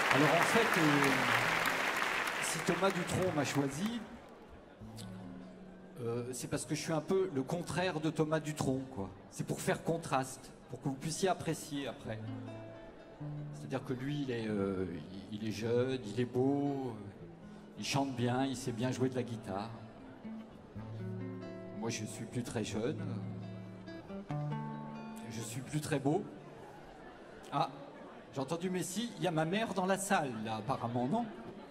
Alors en fait, si Thomas Dutronc m'a choisi, c'est parce que je suis un peu le contraire de Thomas Dutronc, quoi. C'est pour faire contraste, pour que vous puissiez apprécier après. C'est-à-dire que lui, il est jeune, il est beau, il chante bien, il sait bien jouer de la guitare. Moi, je suis plus très jeune, je suis plus très beau. Ah, j'ai entendu Messi, il y a ma mère dans la salle, là, apparemment, non?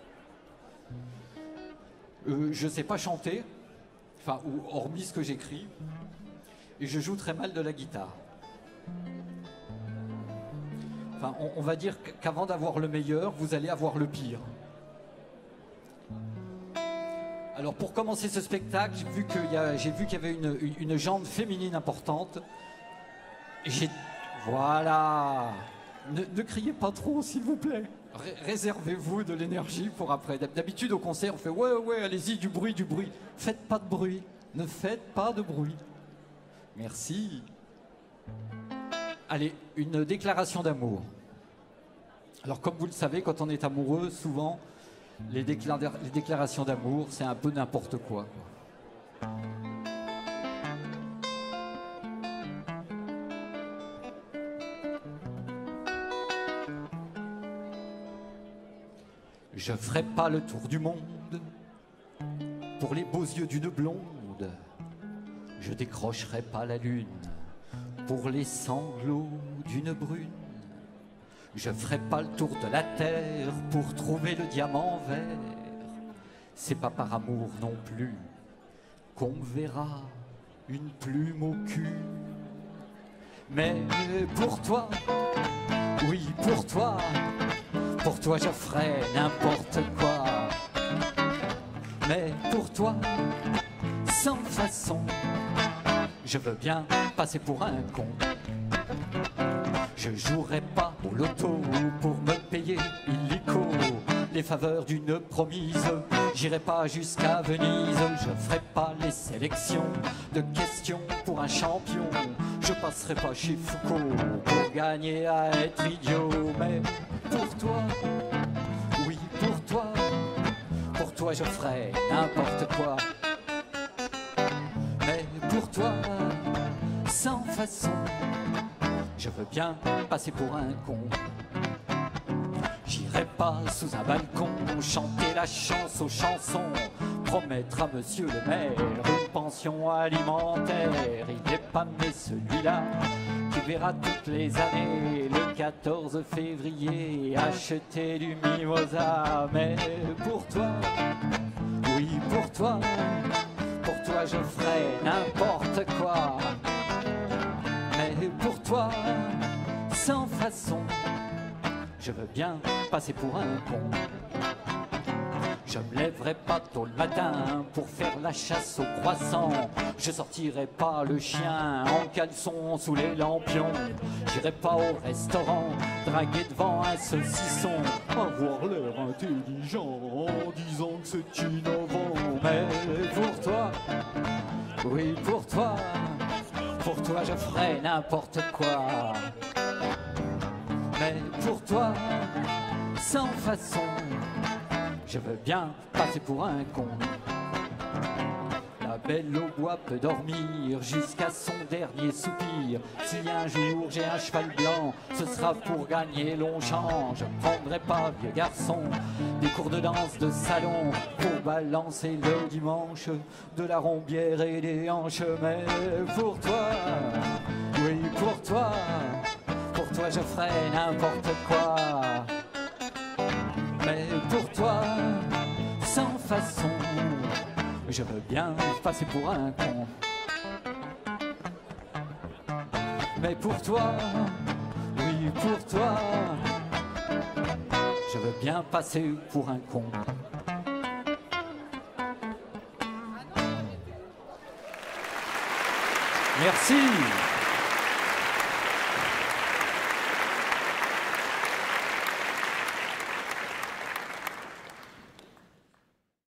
Je sais pas chanter, enfin, hormis ce que j'écris, et je joue très mal de la guitare. Enfin, on va dire qu'avant d'avoir le meilleur, vous allez avoir le pire. Alors, pour commencer ce spectacle, j'ai vu qu'il y avait une jambe féminine importante. Voilà. Ne criez pas trop, s'il vous plaît. Réservez-vous de l'énergie pour après. D'habitude, au concert, on fait « Ouais, ouais, allez-y, du bruit, du bruit. » Faites pas de bruit. Ne faites pas de bruit. Merci. Allez, une déclaration d'amour. Alors, comme vous le savez, quand on est amoureux, souvent, les déclarations d'amour, c'est un peu n'importe quoi. Je ferai pas le tour du monde pour les beaux yeux d'une blonde. Je décrocherai pas la lune pour les sanglots d'une brune. Je ferai pas le tour de la terre pour trouver le diamant vert. C'est pas par amour non plus qu'on me verra une plume au cul. Mais pour toi, oui pour toi je ferai n'importe quoi. Mais pour toi, sans façon, je veux bien passer pour un con. Je jouerai pas au loto pour me payer illico les faveurs d'une promise. J'irai pas jusqu'à Venise. Je ferai pas les sélections de questions pour un champion. Je passerai pas chez Foucault pour gagner à être idiot. Mais pour toi, oui pour toi je ferai n'importe quoi. Mais pour toi, sans façon, je veux bien passer pour un con. J'irai pas sous un balcon chanter la chance aux chansons, promettre à monsieur le maire une pension alimentaire. Il n'est pas né celui-là qui verra toutes les années le 14 février acheter du mimosa. Mais pour toi, oui pour toi je ferai n'importe quoi. Mais pour toi, sans façon, je veux bien passer pour un con. Je me lèverai pas tôt le matin pour faire la chasse aux croissants. Je sortirai pas le chien en caleçon sous les lampions. J'irai pas au restaurant draguer devant un saucisson, avoir l'air intelligent en disant que c'est innovant. Mais pour toi, oui pour toi je ferai n'importe quoi. Mais pour toi, sans façon, je veux bien passer pour un con. La belle au bois peut dormir jusqu'à son dernier soupir. Si un jour j'ai un cheval blanc, ce sera pour gagner Longchamp. Je prendrai pas, vieux garçon, des cours de danse de salon pour balancer le dimanche de la rombière et des hanches. Mais pour toi, oui pour toi je ferai n'importe quoi. Mais pour toi, sans façon, je veux bien passer pour un con. Mais pour toi, oui pour toi, je veux bien passer pour un con. Merci.